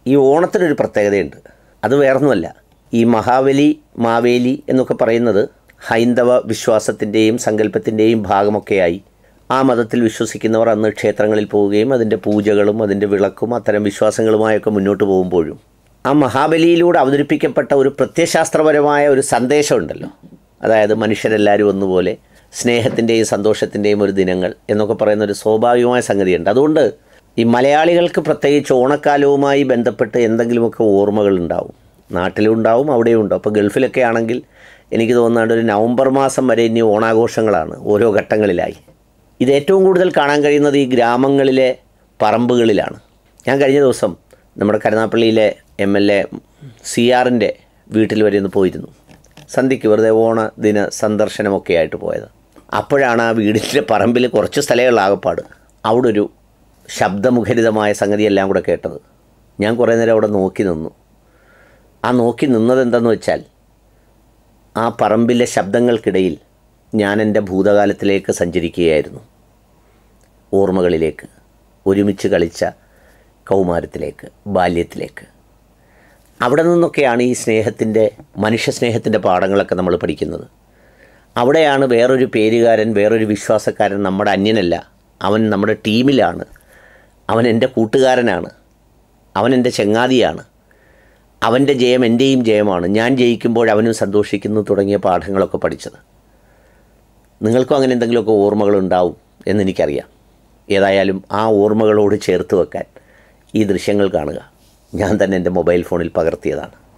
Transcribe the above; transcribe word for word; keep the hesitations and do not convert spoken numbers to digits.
ഈ ഓണത്തിനൊരു പ്രത്യേകതയുണ്ട്. അത് വേറൊന്നുമല്ല, ഈ മഹാബലി മാവേലി എന്നൊക്കെ പറയുന്നത് ഹൈന്ദവ വിശ്വാസത്തിൻ്റെയും സങ്കല്പത്തിൻ്റെയും ഭാഗമൊക്കെയായി ആ മതത്തിൽ വിശ്വസിക്കുന്നവർ അന്ന് ക്ഷേത്രങ്ങളിൽ പോവുകയും അതിൻ്റെ പൂജകളും അതിൻ്റെ വിളക്കും അത്തരം വിശ്വാസങ്ങളുമായൊക്കെ മുന്നോട്ട് പോകുമ്പോഴും ആ മഹാബലിയിലൂടെ അവതരിപ്പിക്കപ്പെട്ട ഒരു പ്രത്യയശാസ്ത്രപരമായ ഒരു സന്ദേശമുണ്ടല്ലോ. അതായത് മനുഷ്യരെല്ലാവരും ഒന്നുപോലെ, സ്നേഹത്തിൻ്റെയും സന്തോഷത്തിൻ്റെയും ഒരു ദിനങ്ങൾ എന്നൊക്കെ പറയുന്ന ഒരു സ്വാഭാവികമായ സംഗതിയുണ്ട്. അതുകൊണ്ട് ഈ മലയാളികൾക്ക് പ്രത്യേകിച്ച് ഓണക്കാലവുമായി ബന്ധപ്പെട്ട് എന്തെങ്കിലുമൊക്കെ ഓർമ്മകളുണ്ടാവും. നാട്ടിലും ഉണ്ടാവും, അവിടെയും ഉണ്ടാവും. അപ്പോൾ ഗൾഫിലൊക്കെ ആണെങ്കിൽ എനിക്ക് തോന്നുന്നുണ്ട് ഒരു നവംബർ മാസം വരെ ഇനി ഓണാഘോഷങ്ങളാണ് ഓരോ ഘട്ടങ്ങളിലായി. ഇത് ഏറ്റവും കൂടുതൽ കാണാൻ കഴിയുന്നത് ഈ ഗ്രാമങ്ങളിലെ പറമ്പുകളിലാണ്. ഞാൻ കഴിഞ്ഞ ദിവസം നമ്മുടെ കരുനാഗപ്പള്ളിയിലെ എം എൽ എ സി ആറിൻ്റെ വീട്ടിൽ വരെ ഒന്ന് പോയിരുന്നു. സന്ധ്യയ്ക്ക് വെറുതെ ഓണ ദിന സന്ദർശനമൊക്കെ ആയിട്ട് പോയത്. അപ്പോഴാണ് ആ വീടിൻ്റെ പറമ്പിൽ കുറച്ച് സ്ഥലമുള്ള ആകപ്പാട് അവിടെ ഒരു ശബ്ദമുഖരിതമായ സംഗതിയെല്ലാം കൂടെ കേട്ടത്. ഞാൻ കുറേ നേരം അവിടെ നോക്കി നിന്നു. ആ നോക്കി നിന്നതെന്തെന്ന് വെച്ചാൽ ആ പറമ്പിലെ ശബ്ദങ്ങൾക്കിടയിൽ ഞാൻ എൻ്റെ ഭൂതകാലത്തിലേക്ക് സഞ്ചരിക്കുകയായിരുന്നു. ഓർമ്മകളിലേക്ക്, ഒരുമിച്ച് കളിച്ച കൗമാരത്തിലേക്ക്, ബാല്യത്തിലേക്ക്. അവിടെ നിന്നൊക്കെയാണ് ഈ സ്നേഹത്തിൻ്റെ, മനുഷ്യസ്നേഹത്തിൻ്റെ പാഠങ്ങളൊക്കെ നമ്മൾ പഠിക്കുന്നത്. അവിടെയാണ് വേറൊരു പേരുകാരൻ, വേറൊരു വിശ്വാസക്കാരൻ നമ്മുടെ അന്യനല്ല, അവൻ നമ്മുടെ ടീമിലാണ്, അവൻ എൻ്റെ കൂട്ടുകാരനാണ്, അവൻ എൻ്റെ ചങ്ങാതിയാണ്, അവൻ്റെ ജയം എൻ്റെയും ജയമാണ്, ഞാൻ ജയിക്കുമ്പോൾ അവനും സന്തോഷിക്കുന്നു തുടങ്ങിയ പാഠങ്ങളൊക്കെ പഠിച്ചത്. നിങ്ങൾക്കും അങ്ങനെ എന്തെങ്കിലുമൊക്കെ ഓർമ്മകളുണ്ടാവും എന്നെനിക്കറിയാം. ഏതായാലും ആ ഓർമ്മകളോട് ചേർത്ത് വെക്കാൻ ഈ ദൃശ്യങ്ങൾ കാണുക. ഞാൻ തന്നെ എൻ്റെ മൊബൈൽ ഫോണിൽ പകർത്തിയതാണ്.